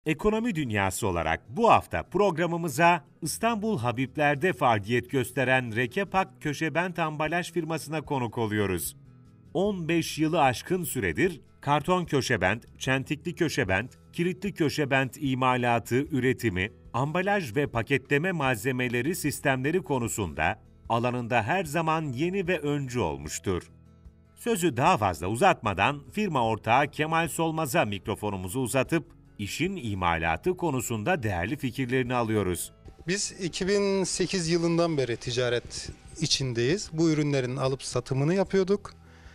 Ekonomi dünyası olarak bu hafta programımıza İstanbul Habibler'de faaliyet gösteren Rekepak Köşebent Ambalaj firmasına konuk oluyoruz. 15 yılı aşkın süredir karton köşebent, çentikli köşebent, kilitli köşebent imalatı, üretimi, ambalaj ve paketleme malzemeleri sistemleri konusunda alanında her zaman yeni ve öncü olmuştur. Sözü daha fazla uzatmadan firma ortağı Kemal Solmaz'a mikrofonumuzu uzatıp işin imalatı konusunda değerli fikirlerini alıyoruz. Biz 2008 yılından beri ticaret içindeyiz. Bu ürünlerin alıp satımını yapıyorduk.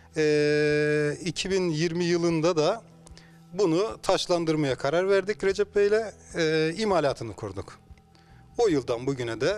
2020 yılında da bunu taşlandırmaya karar verdik Recep Bey'le. İmalatını kurduk. O yıldan bugüne de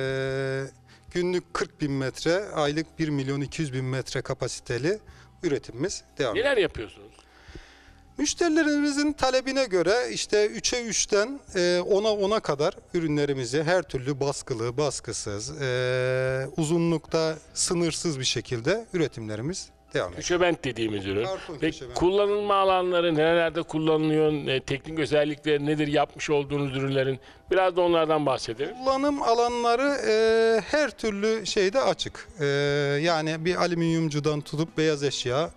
günlük 40 bin metre, aylık 1.200.000 metre kapasiteli üretimimiz devam ediyor. Neler yapıyorsunuz? Müşterilerimizin talebine göre işte 3'e 3'ten 10'a 10'a kadar ürünlerimizi her türlü baskılı, baskısız, uzunlukta sınırsız bir şekilde üretimlerimiz devam ediyor. Köşebent dediğimiz ürün. Karton Peki köşebent. kullanılma alanları nerelerde kullanılıyor? Teknik özellikleri nedir yapmış olduğunuz ürünlerin? Biraz da onlardan bahsedelim. Kullanım alanları her türlü şeyde açık. Yani bir alüminyumcudan tutup beyaz eşya,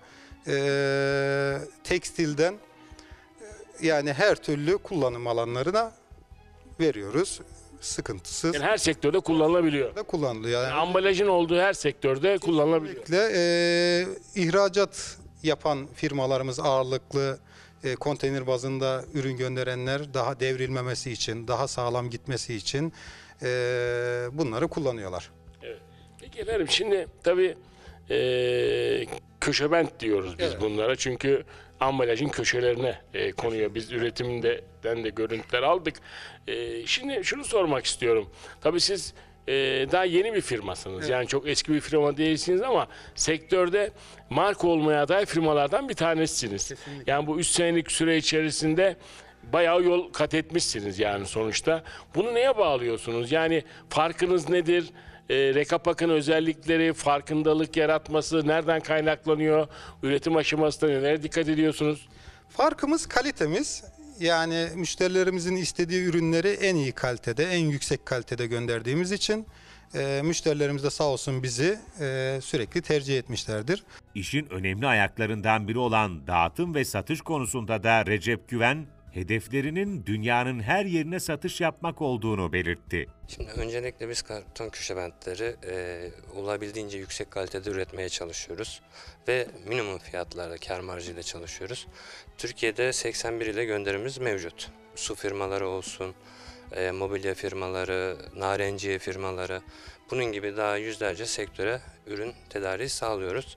tekstilden yani her türlü kullanım alanlarına veriyoruz. Sıkıntısız Yani her sektörde kullanılabiliyor. da kullanılıyor. Yani Ambalajın olduğu her sektörde kullanılabiliyor. özellikle ihracat yapan firmalarımız ağırlıklı konteyner bazında ürün gönderenler daha devrilmemesi için, daha sağlam gitmesi için bunları kullanıyorlar. Evet. Peki efendim şimdi tabii köşebent diyoruz biz Evet. bunlara. Çünkü ambalajın köşelerine konuyor. Biz üretiminden de görüntüler aldık. Şimdi şunu sormak istiyorum. Tabii siz daha yeni bir firmasınız. Evet. Yani çok eski bir firma değilsiniz ama sektörde marka olmaya aday firmalardan bir tanesiniz. Kesinlikle. Yani bu 3 senelik süre içerisinde bayağı yol kat etmişsiniz yani sonuçta. Bunu neye bağlıyorsunuz? Yani farkınız nedir? Rekapak'ın özellikleri, farkındalık yaratması nereden kaynaklanıyor? Üretim aşamasında nelere dikkat ediyorsunuz? Farkımız kalitemiz. Yani müşterilerimizin istediği ürünleri en iyi kalitede, en yüksek kalitede gönderdiğimiz için müşterilerimiz de sağ olsun bizi sürekli tercih etmişlerdir. İşin önemli ayaklarından biri olan dağıtım ve satış konusunda da Recep Güven, hedeflerinin dünyanın her yerine satış yapmak olduğunu belirtti. Şimdi öncelikle biz karton köşebentleri olabildiğince yüksek kalitede üretmeye çalışıyoruz ve minimum fiyatlarda kâr marjıyla çalışıyoruz. Türkiye'de 81 ile gönderimimiz mevcut. Su firmaları olsun, mobilya firmaları, narenciye firmaları, bunun gibi daha yüzlerce sektöre ürün tedariği sağlıyoruz.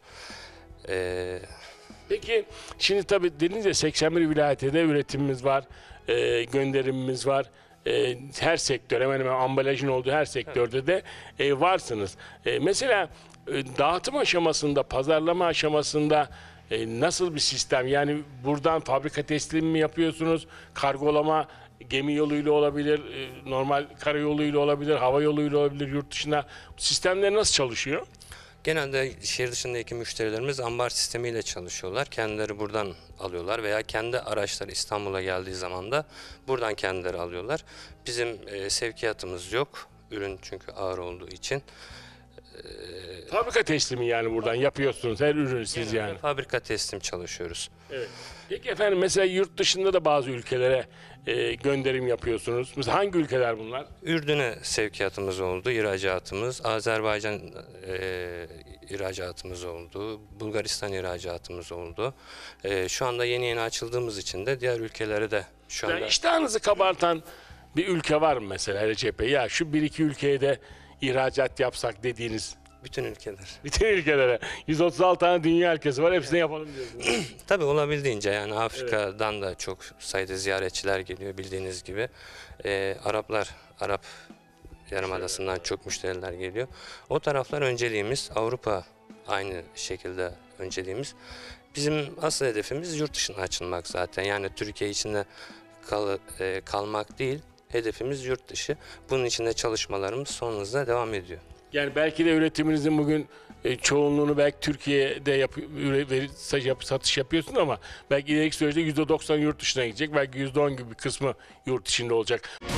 Peki şimdi tabii dediniz ya 81 vilayette de üretimimiz var, gönderimimiz var. Her sektör, hemen hemen ambalajın olduğu her sektörde de varsınız. Mesela dağıtım aşamasında, pazarlama aşamasında nasıl bir sistem? Yani buradan fabrika teslimi mi yapıyorsunuz? Kargolama gemi yoluyla olabilir, normal karayoluyla olabilir, hava yoluyla olabilir, yurt dışına. Sistemler nasıl çalışıyor? Genelde şehir dışındaki müşterilerimiz ambar sistemiyle çalışıyorlar. Kendileri buradan alıyorlar veya kendi araçları İstanbul'a geldiği zaman da buradan kendileri alıyorlar. Bizim sevkiyatımız yok. Ürün çünkü ağır olduğu için. Fabrika teslimi yani buradan yapıyorsunuz her ürünü siz yani. Fabrika teslim çalışıyoruz. Evet. Peki efendim mesela yurt dışında da bazı ülkelere gönderim yapıyorsunuz. Mesela hangi ülkeler bunlar? Ürdün'e sevkiyatımız oldu, ihracatımız. Azerbaycan ihracatımız oldu. Bulgaristan ihracatımız oldu. Şu anda yeni açıldığımız için de diğer ülkelere de şu anda... Yani iştahınızı kabartan bir ülke var mı mesela Recep Bey? Ya şu bir iki ülkeye de ihracat yapsak dediğiniz Bütün ülkeler. bütün ülkelere. 136 tane dünya ülkesi var, hepsini yapalım diyorsunuz. Tabii olabildiğince yani Afrika'dan da çok sayıda ziyaretçiler geliyor bildiğiniz gibi. Arap Yarımadası'ndan çok müşteriler geliyor. O taraflar önceliğimiz, Avrupa aynı şekilde önceliğimiz. Bizim asıl hedefimiz yurt dışına açılmak zaten. Yani Türkiye içinde kalmak değil, hedefimiz yurt dışı. Bunun için de çalışmalarımız son hızla devam ediyor. Yani belki de üretiminizin bugün çoğunluğunu belki Türkiye'de satış yapıyorsun ama belki ileriki süreçte %90 yurt dışına gidecek. Belki %10 gibi bir kısmı yurt içinde olacak.